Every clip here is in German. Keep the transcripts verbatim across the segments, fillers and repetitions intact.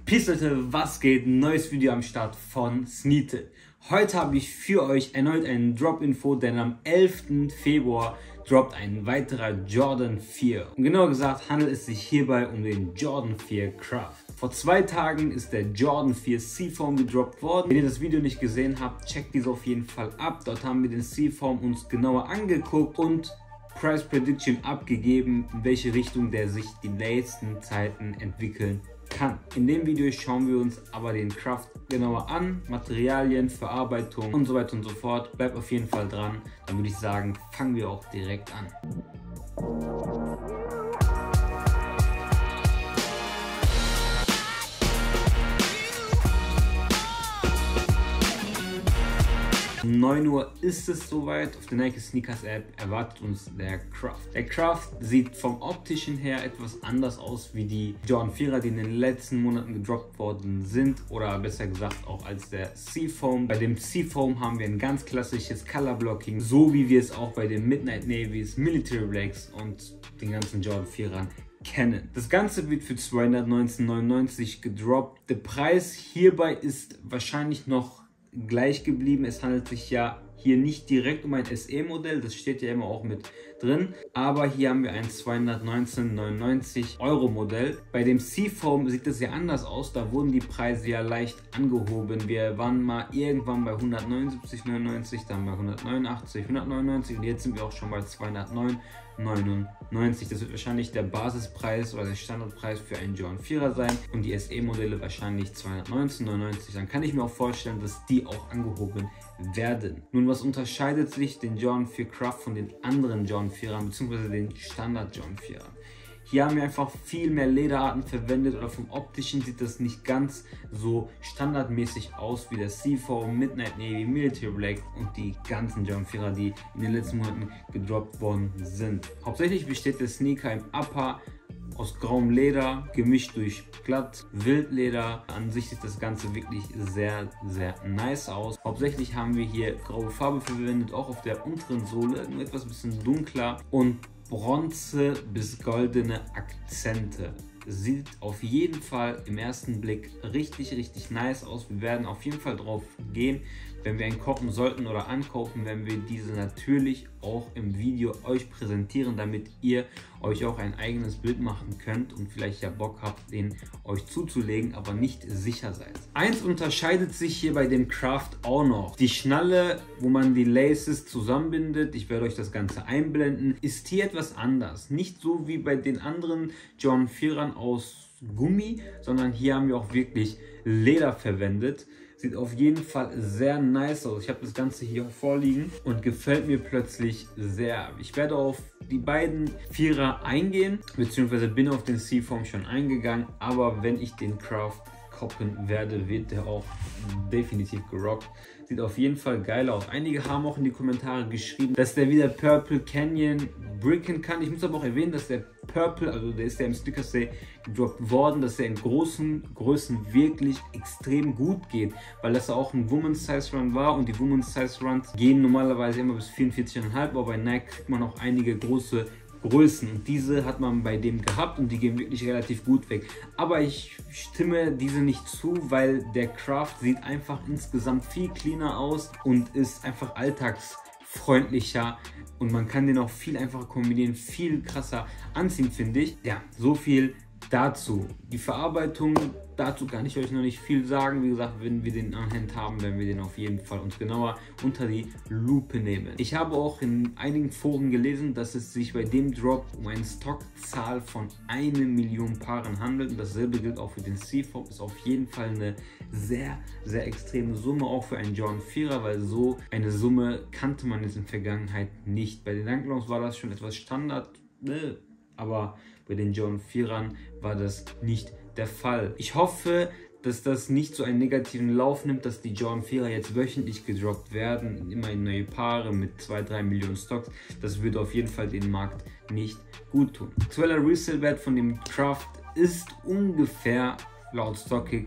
Peace Leute, was geht? Neues Video am Start von Sneeted. Heute habe ich für euch erneut einen Drop-Info, denn am elften Februar droppt ein weiterer Jordan vier. Und genauer gesagt handelt es sich hierbei um den Jordan vier Craft. Vor zwei Tagen ist der Jordan vier Seafoam gedroppt worden. Wenn ihr das Video nicht gesehen habt, checkt diese auf jeden Fall ab. Dort haben wir den Seafoam uns genauer angeguckt und Price Prediction abgegeben, in welche Richtung der sich die nächsten Zeiten entwickeln kann. In dem Video schauen wir uns aber den Craft genauer an, Materialien, Verarbeitung und so weiter und so fort. Bleibt auf jeden Fall dran. Dann würde ich sagen, fangen wir auch direkt an. Um neun Uhr ist es soweit. Auf der Nike Sneakers App erwartet uns der Craft. Der Craft sieht vom optischen her etwas anders aus wie die Jordan vierer, die in den letzten Monaten gedroppt worden sind, oder besser gesagt auch als der Seafoam. Bei dem Seafoam haben wir ein ganz klassisches Color Blocking, so wie wir es auch bei den Midnight Navies, Military Blacks und den ganzen Jordan vierern kennen. Das Ganze wird für zweihundertneunzehn neunundneunzig gedroppt. Der Preis hierbei ist wahrscheinlich noch gleich geblieben. Es handelt sich ja hier nicht direkt um ein S E-Modell, das steht ja immer auch mit drin, aber hier haben wir ein zweihundertneunzehn neunundneunzig Euro Modell. Bei dem Seafoam sieht es ja anders aus, da wurden die Preise ja leicht angehoben. Wir waren mal irgendwann bei hundertneunundsiebzig neunundneunzig, dann bei hundertneunundachtzig, hundertneunundneunzig und jetzt sind wir auch schon bei zweihundertneun neunundneunzig. Das wird wahrscheinlich der Basispreis oder der Standardpreis für einen Jordan vierer sein und die S E-Modelle wahrscheinlich zweihundertneunzehn neunundneunzig. Dann kann ich mir auch vorstellen, dass die auch angehoben werden. Nun, was unterscheidet sich den Jordan vier Craft von den anderen Jordan vierern bzw. den Standard Jordan vierern? Hier haben wir einfach viel mehr Lederarten verwendet, oder vom optischen sieht das nicht ganz so standardmäßig aus wie der Seafoam, Midnight Navy, Military Black und die ganzen Jordan vierer, die in den letzten Monaten gedroppt worden sind. Hauptsächlich besteht der Sneaker im Upper aus grauem Leder, gemischt durch glatt Wildleder. An sich sieht das Ganze wirklich sehr, sehr nice aus. Hauptsächlich haben wir hier graue Farbe verwendet, auch auf der unteren Sohle, nur etwas bisschen dunkler, und Bronze bis goldene Akzente. Sieht auf jeden Fall im ersten Blick richtig, richtig nice aus. Wir werden auf jeden Fall drauf gehen. Wenn wir einen kaufen sollten oder ankaufen, werden wir diese natürlich auch im Video euch präsentieren, damit ihr euch auch ein eigenes Bild machen könnt und vielleicht ja Bock habt, den euch zuzulegen, aber nicht sicher seid. Eins unterscheidet sich hier bei dem Craft auch noch. Die Schnalle, wo man die Laces zusammenbindet, ich werde euch das Ganze einblenden, ist hier etwas anders. Nicht so wie bei den anderen Jordan vierern aus Gummi, sondern hier haben wir auch wirklich Leder verwendet. Sieht auf jeden Fall sehr nice aus. Ich habe das Ganze hier vorliegen und gefällt mir plötzlich sehr. Ich werde auf die beiden Vierer eingehen, beziehungsweise bin auf den Seafoam schon eingegangen. Aber wenn ich den Craft koppen werde, wird der auch definitiv gerockt. Sieht auf jeden Fall geil aus. Einige haben auch in die Kommentare geschrieben, dass der wieder Purple Canyon bricken kann. Ich muss aber auch erwähnen, dass der Purple, also der ist ja im Sneakers Day gedroppt worden, dass er in großen Größen wirklich extrem gut geht, weil das auch ein Women's Size Run war und die Women's Size Runs gehen normalerweise immer bis vierundvierzig Komma fünf, aber bei Nike kriegt man auch einige große Größen und diese hat man bei dem gehabt und die gehen wirklich relativ gut weg. Aber ich stimme diese nicht zu, weil der Craft sieht einfach insgesamt viel cleaner aus und ist einfach alltagsfreundlicher und man kann den auch viel einfacher kombinieren, viel krasser anziehen, finde ich. Ja, so viel dazu. Die Verarbeitung, dazu kann ich euch noch nicht viel sagen. Wie gesagt, wenn wir den anhand haben, werden wir den auf jeden Fall uns genauer unter die Lupe nehmen. Ich habe auch in einigen Foren gelesen, dass es sich bei dem Drop um eine Stockzahl von einer Million Paaren handelt. Und dasselbe gilt auch für den Seafoam. Ist auf jeden Fall eine sehr, sehr extreme Summe, auch für einen Jordan vierer, weil so eine Summe kannte man jetzt in der Vergangenheit nicht. Bei den Dunklons war das schon etwas Standard, ne? Aber bei den Jordan vierern war das nicht der Fall. Ich hoffe, dass das nicht so einen negativen Lauf nimmt, dass die Jordan vierer jetzt wöchentlich gedroppt werden, immer in neue Paare mit zwei, drei Millionen Stocks. Das würde auf jeden Fall den Markt nicht gut tun. Aktueller Resale-Wert von dem Craft ist ungefähr laut StockX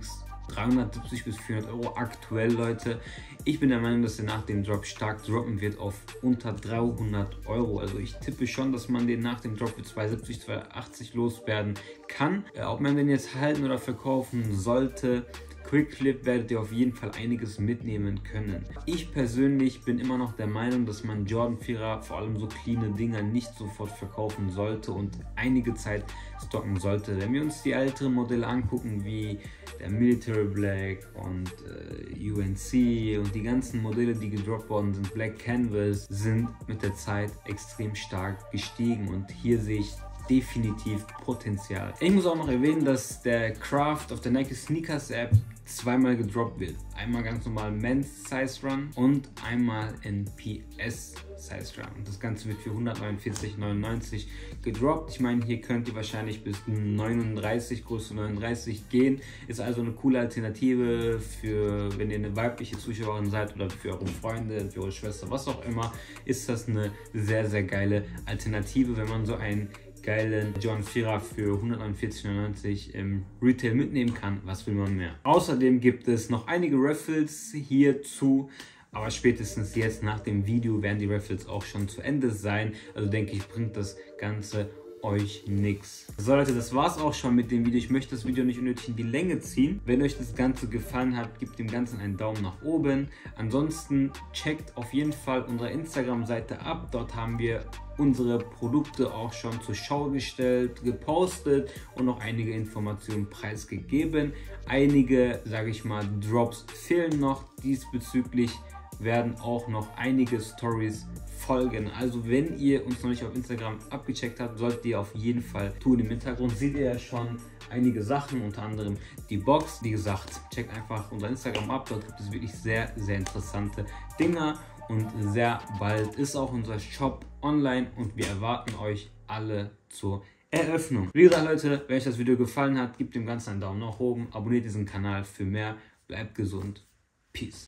dreihundertsiebzig bis vierhundert Euro aktuell, Leute. Ich bin der Meinung, dass er nach dem Drop stark droppen wird auf unter dreihundert Euro. Also ich tippe schon, dass man den nach dem Drop für zweihundertsiebzig, zweihundertachtzig loswerden kann. Äh, ob man den jetzt halten oder verkaufen sollte, Quick Flip werdet ihr auf jeden Fall einiges mitnehmen können. Ich persönlich bin immer noch der Meinung, dass man Jordan vierer, vor allem so cleane Dinger, nicht sofort verkaufen sollte und einige Zeit stocken sollte. Wenn wir uns die älteren Modelle angucken, wie der Military Black und äh, U N C und die ganzen Modelle, die gedroppt worden sind, Black Canvas, sind mit der Zeit extrem stark gestiegen und hier sehe ich definitiv Potenzial. Ich muss auch noch erwähnen, dass der Craft auf der Nike Sneakers App zweimal gedroppt wird. Einmal ganz normal Men's Size Run und einmal N P S Size Run. Und das Ganze wird für hundertneunundvierzig neunundneunzig gedroppt. Ich meine, hier könnt ihr wahrscheinlich bis neununddreißig, Größe neununddreißig gehen. Ist also eine coole Alternative für, wenn ihr eine weibliche Zuschauerin seid oder für eure Freunde, für eure Schwester, was auch immer, ist das eine sehr, sehr geile Alternative, wenn man so einen geilen Jordan vierer für hundertneunundvierzig neunundneunzig im Retail mitnehmen kann. Was will man mehr? Außerdem gibt es noch einige Raffles hierzu, aber spätestens jetzt nach dem Video werden die Raffles auch schon zu Ende sein. Also denke ich, bringt das Ganze euch nichts. So Leute, das war's auch schon mit dem Video. Ich möchte das Video nicht unnötig in die Länge ziehen. Wenn euch das Ganze gefallen hat, gebt dem Ganzen einen Daumen nach oben. Ansonsten checkt auf jeden Fall unsere Instagram-Seite ab. Dort haben wir unsere Produkte auch schon zur Schau gestellt, gepostet und noch einige Informationen preisgegeben. Einige, sage ich mal, Drops fehlen noch. Diesbezüglich werden auch noch einige Stories folgen. Also wenn ihr uns noch nicht auf Instagram abgecheckt habt, solltet ihr auf jeden Fall tun. Im Hintergrund seht ihr ja schon einige Sachen, unter anderem die Box. Wie gesagt, checkt einfach unser Instagram ab. Dort gibt es wirklich sehr, sehr interessante Dinger. Und sehr bald ist auch unser Shop online und wir erwarten euch alle zur Eröffnung. Wie gesagt, Leute, wenn euch das Video gefallen hat, gebt dem Ganzen einen Daumen nach oben, abonniert diesen Kanal für mehr, bleibt gesund, Peace.